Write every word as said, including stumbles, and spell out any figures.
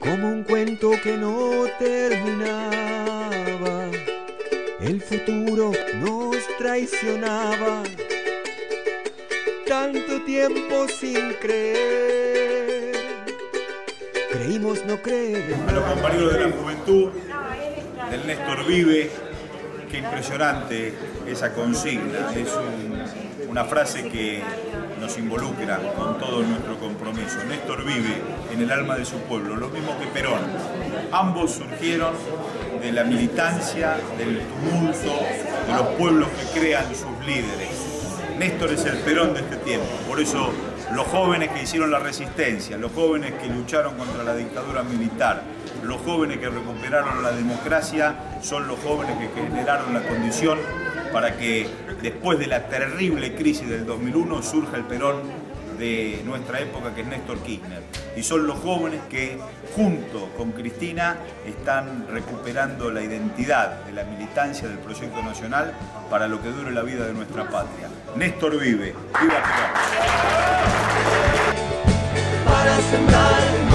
como un cuento que no terminaba. El futuro nos traicionaba, tanto tiempo sin creer, creímos no creer. A los compañeros de la juventud, del Néstor Vive, qué impresionante esa consigna, es un, una frase que nos involucra con todo nuestro compromiso. Néstor vive en el alma de su pueblo, lo mismo que Perón. Ambos surgieron de la militancia, del tumulto, de los pueblos que crean sus líderes. Néstor es el Perón de este tiempo, por eso los jóvenes que hicieron la resistencia, los jóvenes que lucharon contra la dictadura militar, los jóvenes que recuperaron la democracia, son los jóvenes que generaron la condición para que después de la terrible crisis del dos mil uno surja el Perón de nuestra época, que es Néstor Kirchner. Y son los jóvenes que, junto con Cristina, están recuperando la identidad de la militancia del proyecto nacional para lo que dure la vida de nuestra patria. Néstor vive. ¡Viva Perón! Para sembrar